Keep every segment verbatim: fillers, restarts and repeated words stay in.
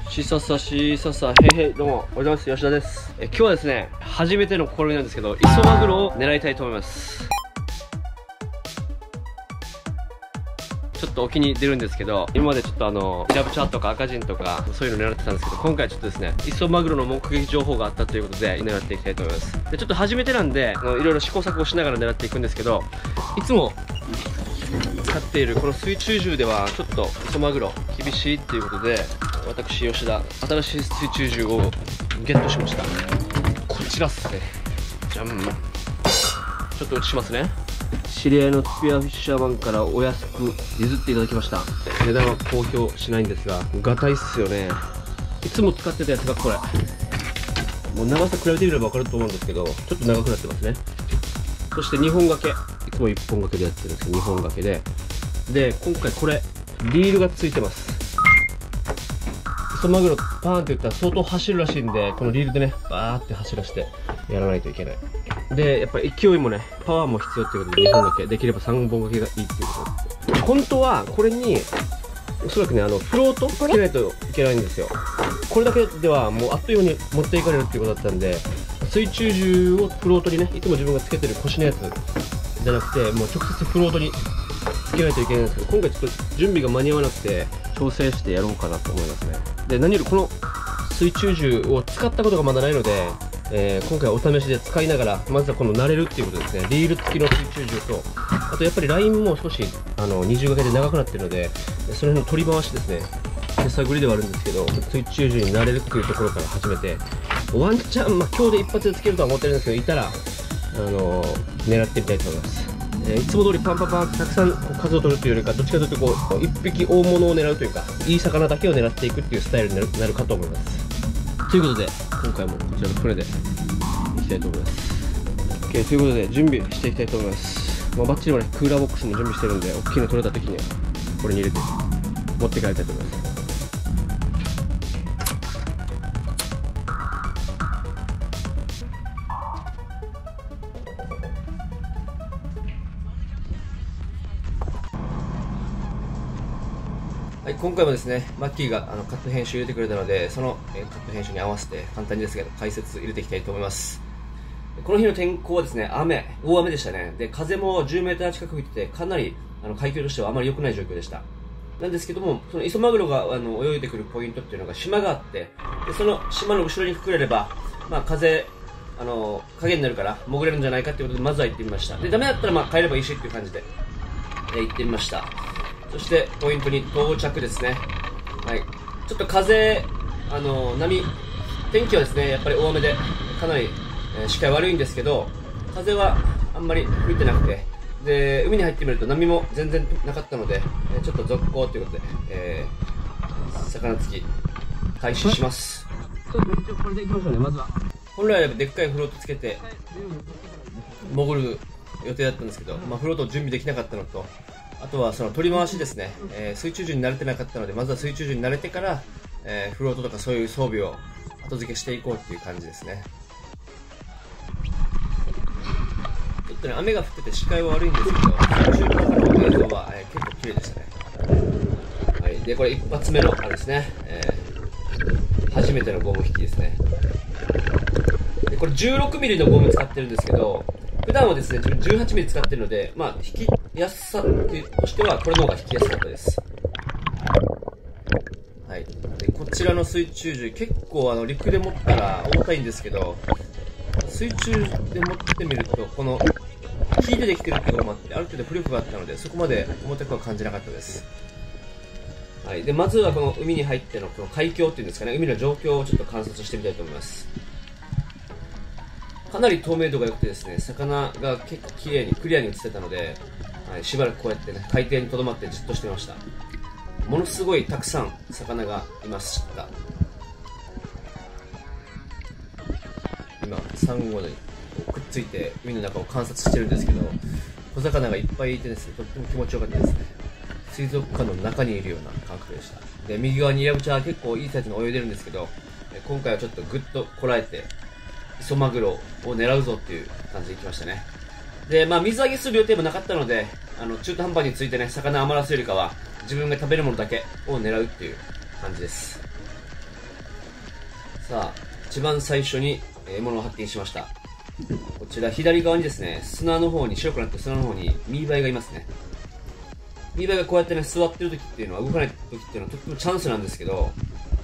しささしささ、へいへい、どうも、おはようございます。吉田です。え今日はですね、初めての試みなんですけど、磯マグロを狙いたいと思います。ちょっと沖に出るんですけど、今までちょっとあの、イラブチャーとか赤ジンとか、そういうの狙ってたんですけど、今回ちょっとですね、磯マグロの目撃情報があったということで、狙っていきたいと思います。で、ちょっと初めてなんで、あのいろいろ試行錯誤しながら狙っていくんですけど、いつも、使っているこの水中銃ではちょっと磯マグロ厳しいっていうことで、私吉田新しい水中銃をゲットしました。こちらっすね。じゃん。ちょっと映しますね。知り合いのスピアフィッシャーマンからお安く譲っていただきました。値段は公表しないんですが、ガタイっすよね。いつも使ってたやつがこれ。もう長さ比べてみれば分かると思うんですけど、ちょっと長くなってますね。そしてにほん掛け、いつもいっぽん掛けでやってるんですけどにほん掛けで、で今回これリールがついてます。磯マグロパーンっていったら相当走るらしいんで、このリールでねバーって走らせてやらないといけない。でやっぱり勢いもねパワーも必要っていうことでにほん掛け、できればさんぼん掛けがいいっていうことで、本当はこれにおそらくねあのフロートつけないといけないんですよ。これだけではもうあっという間に持っていかれるっていうことだったんで、水中銃をフロートにね、いつも自分がつけてる腰のやつじゃなくて、もう直接フロートにつけないといけないんですけど、今回ちょっと準備が間に合わなくて調整してやろうかなと思いますね。で何よりこの水中銃を使ったことがまだないので、えー、今回お試しで使いながら、まずはこの慣れるっていうことですね。リール付きの水中銃と、あとやっぱりラインも少しあの二重掛けで長くなってるので、その辺の取り回しですね、手探りではあるんですけど、水中銃に慣れるっていうところから始めて、ワンチャン、まあ、今日で一発でつけるとは思ってるんですけど、いたら、あのー、狙ってみたいと思います。えー、いつも通りパンパンパンたくさん数を取るというよりか、どっちかというとこう一匹大物を狙うというか、いい魚だけを狙っていくっていうスタイルになる、なるかと思います。ということで今回もこちらの船で行きたいと思います。 OK ということで準備していきたいと思います。まあ、バッチリもねクーラーボックスも準備してるんで、大きいの取れた時にはこれに入れて持って帰りたいと思います。はい、今回もですね、マッキーがあのカット編集入れてくれたので、その、えー、カット編集に合わせて簡単にですけど解説入れていきたいと思います。この日の天候はですね、雨、大雨でしたね。で、風もじゅうメーター近く吹いてて、かなりあの海峡としてはあまり良くない状況でした。なんですけども、その磯マグロがあの泳いでくるポイントっていうのが島があって、でその島の後ろにくくれれば、まあ、風、あの影になるから潜れるんじゃないかっていうことで、まずは行ってみました。で、ダメだったらまあ帰ればいいしっていう感じで、えー、行ってみました。そしてポイントに到着ですね。はい、ちょっと風、あの波、天気はですねやっぱり大雨でかなり、えー、視界悪いんですけど、風はあんまり吹いてなくて、で海に入ってみると波も全然なかったので、えー、ちょっと続行ということで、えー、魚つき開始します。これでいきましょうね。まずは本来はでっかいフロートつけて潜る予定だったんですけど、まあ、フロートを準備できなかったのと、あとはその取り回しですね、えー、水中銃に慣れてなかったので、まずは水中銃に慣れてから、えー、フロートとかそういう装備を後付けしていこうっていう感じですね。ちょっとね雨が降ってて視界は悪いんですけど、水中からの映像は、えー、結構綺麗でしたね。はい、でこれ一発目のあれですね、えー、初めてのゴム引きですね。でこれじゅうろくミリのゴム使ってるんですけど、普段はですね自分じゅうはちミリ使ってるので、まあ引きやすさとしてはこれの方が引きやすかったです。はい、でこちらの水中銃、結構あの陸で持ったら重たいんですけど、水中で持ってみるとこの木でできてるってこともあって、ある程度浮力があったので、そこまで重たくは感じなかったです。はい、でまずはこの海に入ってのこの海峡っていうんですかね、海の状況をちょっと観察してみたいと思います。かなり透明度が良くてですね、魚が結構綺麗にクリアに映ってたので、はい、しばらくこうやってね海底にとどまってじっとしてました。ものすごいたくさん魚がいました。今サンゴにくっついて海の中を観察してるんですけど、小魚がいっぱいいてですね、とっても気持ちよかったですね。水族館の中にいるような感覚でした。で右側にイラブチャー結構いいサイズの泳いでるんですけど、今回はちょっとグッとこらえて磯マグロを狙うぞっていう感じでいきましたね。で、まあ、水揚げする予定もなかったので、あの中途半端についてね魚余らすよりかは自分が食べるものだけを狙うっていう感じです。 さあ、一番最初に獲物を発見しました。こちら左側にですね、砂の方に、白くなってる砂の方にミーバイがいますね。ミーバイがこうやってね、座ってる時っていうのは、動かない時っていうのはとってもチャンスなんですけど、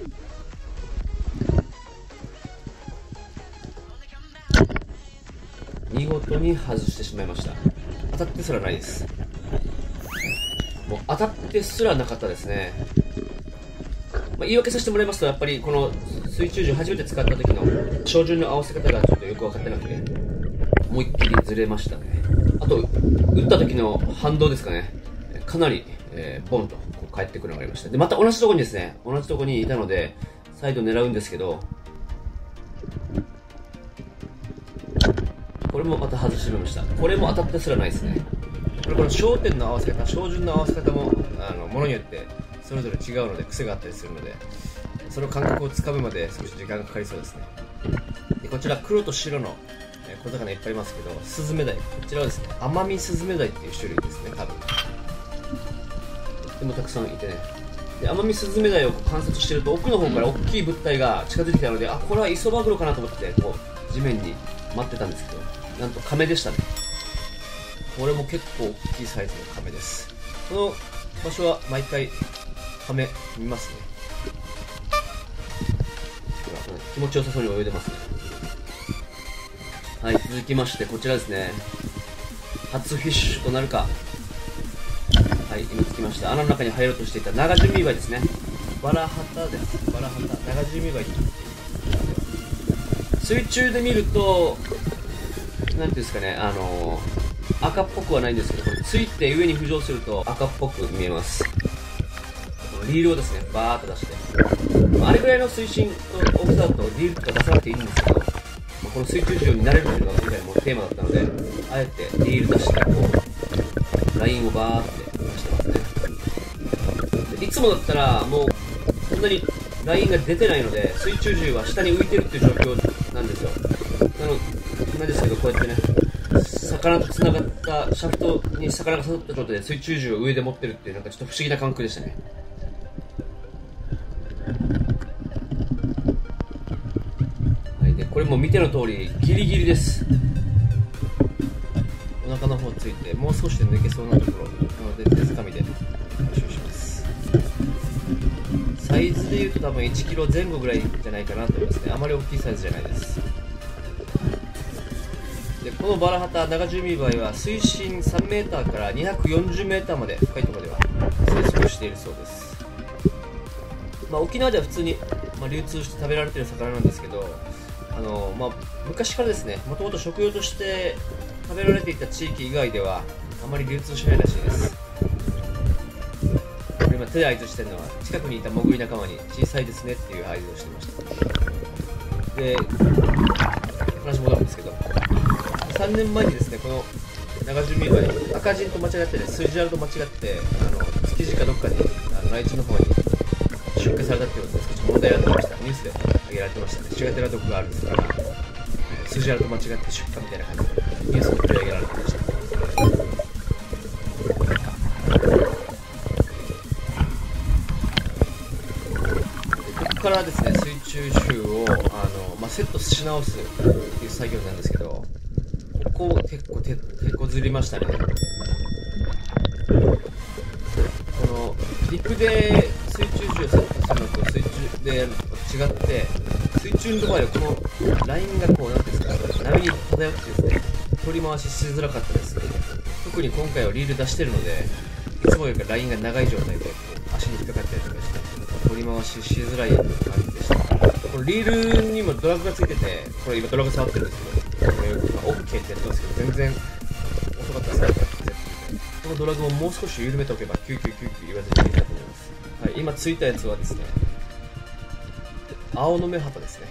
見事に外してしまいました。当たってすらないです。もう当たってすらなかったですね。まあ、言い訳させてもらいますと、やっぱりこの水中銃初めて使った時の照準の合わせ方がちょっとよく分かってなくて、思いっきりずれましたね。あと、撃った時の反動ですかね。かなり、えー、ボンとこう帰ってくるのがありました。で、また同じところにですね、同じところにいたので、再度狙うんですけど、これもまた外してしまいました。これも当たってすらないですね。これ、この焦点の合わせ方、照準の合わせ方も、あの、ものによってそれぞれ違うので、癖があったりするので、その感覚をつかむまで少し時間がかかりそうですね。で、こちら黒と白の小魚いっぱいいますけど、スズメダイ、こちらはですね、アマミスズメダイっていう種類ですね、多分。とってもたくさんいてね。で、アマミスズメダイを観察していると、奥の方から大きい物体が近づいてきたので、あ、これはイソマグロかなと思って、こう、地面に待ってたんですけど、なんとカメでしたね。これも結構大きいサイズのカメです。この場所は毎回カメ見ますね。気持ちよさそうに泳いでますね。はい、続きましてこちらですね。初フィッシュとなるか。はい、今着きました。穴の中に入ろうとしていたナガジュミーバイですね。バラハタです。バラハタ、ナガジュミーバイ。水中で見ると、なんていうんですかね、あのー、赤っぽくはないんですけど、これついて上に浮上すると赤っぽく見えます。リールをですね、バーっと出して、あれぐらいの水深と大きさだとリールとか出さなくていいんですけど、この水中銃に慣れるというのが今回もテーマだったので、あえてリール出してこうラインをバーって出してますね。でいつもだったらもうこんなにラインが出てないので、水中銃は下に浮いてるっていう状況なんですよ。なのなんですけど、こうやってね、魚とつながったシャフトに魚が刺さった状態で水中銃を上で持ってるっていう、なんかちょっと不思議な感覚でしたね。はい、でこれも見ての通りギリギリです。お腹の方ついてもう少しで抜けそうなところなので、手づかみで回収します。サイズでいうと多分いちキロぜん後ぐらいじゃないかなと思いますね。あまり大きいサイズじゃないです。でこのバラハタナガジュミーバイは水深さんメーターからにひゃくよんじゅうメーターまで深いところでは生息しているそうです。まあ、沖縄では普通に、まあ、流通して食べられている魚なんですけど、あの、まあ、昔からですね、もともと食用として食べられていた地域以外ではあまり流通しないらしいです。今手で合図してるのは近くにいた潜り仲間に小さいですねっていう合図をしてました。で話戻るんですけど、さんねんまえにですね、このナガジュミーバイ赤人と間違ってね、スイジュアルと間違ってあの築地かどっかにあの内地の方に出荷されたっていうことで少し問題になってました。ニュースで上げられてましたね。シュガテラ毒があるんですから、スイジュアルと間違って出荷みたいな感じでニュースで取り上げられてました。ここからですね、水中銃をあの、まあ、セットし直すっていう作業なんですけど、ここ結構手こずりましたね。この陸で水中銃をセットするのと水中でやるのと違って、水中の場合はこのラインがこうなんていうんですか、波に漂ってですね、取り回ししづらかったです。特に今回はリール出してるので、いつもよりかラインが長い状態でこう足に引っかかったりとかして、取り回ししづらい感じでした。このリールにもドラグがついてて、これ今ドラグ触ってるんですけど、これ OK ってやってますけど全然遅かったですね。このドラグをもう少し緩めておけばキューキューキューキュー言わずにいいかと思います。はい、今ついたやつはですね、青の目旗ですね。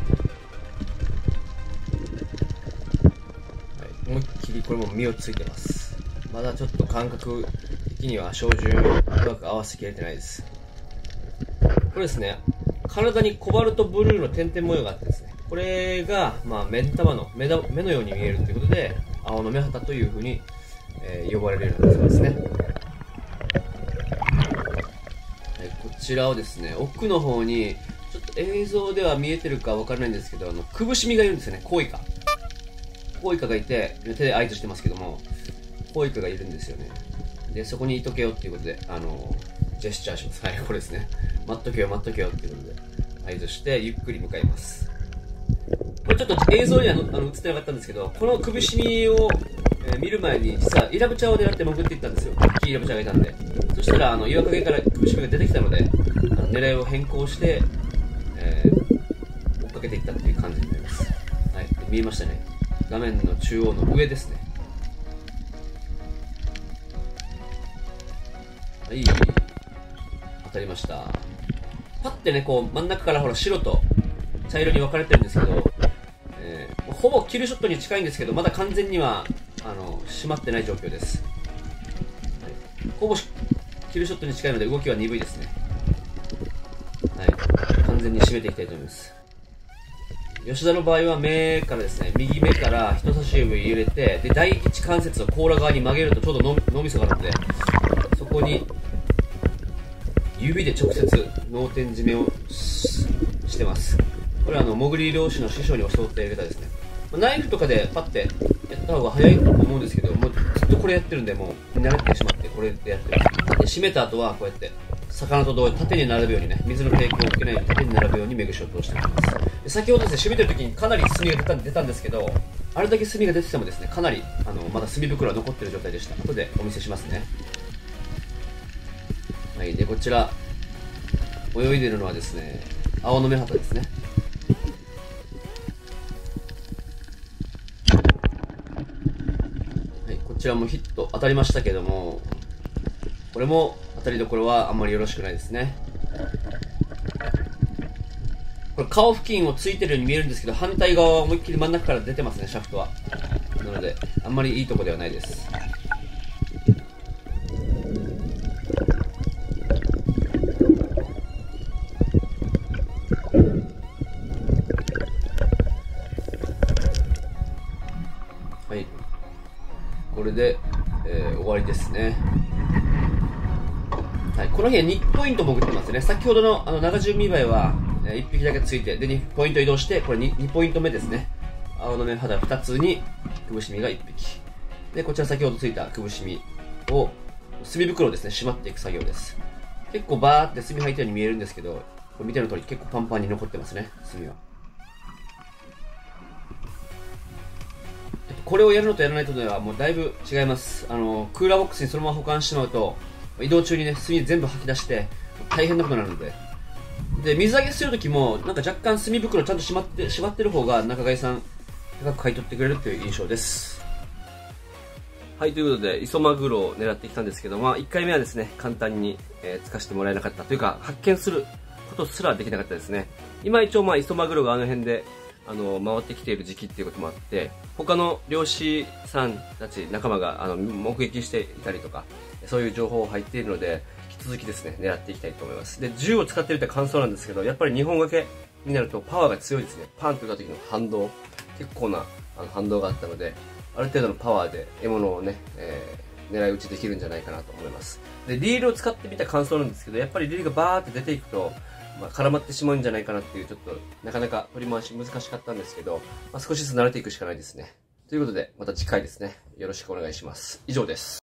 はい、思いっきりこれも身をついてます。まだちょっと感覚的には照準をうまく合わせきれてないです。これですね、体にコバルトブルーの点々模様があってですね、これが、まあ、目ん玉の目だ目のように見えるということで、青の目旗というふうに、えー、呼ばれるようになったそうですね。はい、こちらをですね、奥の方にちょっと映像では見えてるかわからないんですけど、あの、クブシミがいるんですよね、コイカ。コイカがいて、手で合図してますけども、コイカがいるんですよね。で、そこにいとけよっていうことで、あの、ジェスチャーします。はい、これですね。待っとけよ、待っとけよっていうことで、合図して、ゆっくり向かいます。これちょっと映像にはあの映ってなかったんですけど、このクブシミを、えー、見る前に、実はイラブチャを狙って潜っていったんですよ。大きいイラブチャがいたんで。そしたら、あの、岩陰からクブシミが出てきたので、あの狙いを変更して、えー、追っかけていったっていう感じになります。はい、見えましたね。画面の中央の上ですね。はい、当たりました。パッてね、こう真ん中からほら白と茶色に分かれてるんですけど、えー、ほぼキルショットに近いんですけど、まだ完全にはあの締まってない状況です。はい、ほぼキルショットに近いので動きは鈍いですね。はい、完全に締めていきたいと思います。吉田の場合は目からですね、右目から人差し指を入れて、で第一関節を甲羅側に曲げるとちょうど脳みそがあるので、そこに指で直接脳天締めを し, してます。これはあの潜り漁師の師匠に教わったやり方ですね。ナイフとかでパッてやった方が早いと思うんですけど、もうずっとこれやってるんで、もう慣れてしまってこれでやってる。で締めた後はこうやって魚と同様に縦に並ぶようにね、水の抵抗を受けないように縦に並ぶように目串を通していきます。で先ほどですね、締めてる時にかなり炭が出た出たんですけど、あれだけ炭が出ててもですね、かなりあのまだ炭袋は残ってる状態でした。後でお見せしますね。はい、でこちら泳いでるのはですね、青の目ハタですね。はい、こちらもヒット当たりましたけども、これも当たりどころはあんまりよろしくないですね。これ顔付近をついてるように見えるんですけど、反対側は思いっきり真ん中から出てますね、シャフトは。なのであんまりいいとこではないです。はい、これで、えー、終わりですね。はい、この日はにポイント潜ってますね。先ほどのあの長十見栄えは、えー、いっぴきだけついて、でにポイント移動して、これ 2, にポイント目ですね。青の目肌ふたつにクブシミがいっぴきで、こちら先ほどついたクブシミを墨袋をですねしまっていく作業です。結構バーって墨入ったように見えるんですけど、これ見ての通り結構パンパンに残ってますね、墨は。これをやるのとやらないとではもうだいぶ違います。あのクーラーボックスにそのまま保管してしまうと、移動中にね炭全部吐き出して大変なことになるので、で水揚げするときもなんか若干炭袋ちゃんとしまってしまってる方が仲買さん高く買い取ってくれるという印象です。はい、ということで磯マグロを狙ってきたんですけど、まあ、いっかいめはですね簡単に、えー、つかしてもらえなかったというか、発見することすらできなかったですね。今一応まあ磯マグロがあの辺であの回ってきている時期っていうこともあって、他の漁師さんたち仲間があの目撃していたりとか、そういう情報入っているので、引き続きですね狙っていきたいと思います。で銃を使っているって感想なんですけど、やっぱりにほん掛けになるとパワーが強いですね。パンと打った時の反動、結構なあの反動があったので、ある程度のパワーで獲物をね、えー、狙い撃ちできるんじゃないかなと思います。でリールを使ってみた感想なんですけど、やっぱりリールがバーって出ていくと、まあ、絡まってしまうんじゃないかなっていう、ちょっとなかなか取り回し難しかったんですけど、まあ、少しずつ慣れていくしかないですね。ということでまた次回ですね、よろしくお願いします。以上です。